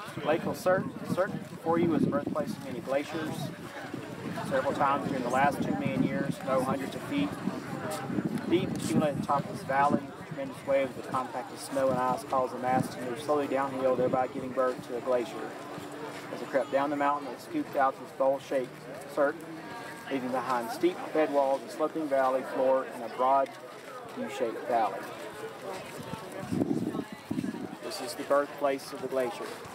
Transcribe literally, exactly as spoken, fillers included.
Lake Cert before you was the birthplace of many glaciers. Several times during the last two million years, snow hundreds of feet deep accumulated at the top of this valley. Tremendous waves of compacted snow and ice caused the mass to move slowly downhill, thereby giving birth to a glacier. As it crept down the mountain, it scooped out this bowl-shaped cirque, leaving behind steep bed walls, a sloping valley floor, and a broad U-shaped valley. This is the birthplace of the glacier.